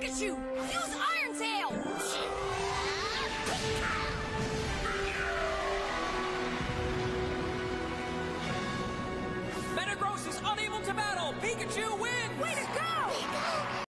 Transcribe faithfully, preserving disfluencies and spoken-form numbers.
Pikachu! Use Iron Tail! Metagross is unable to battle! Pikachu wins! Way to go!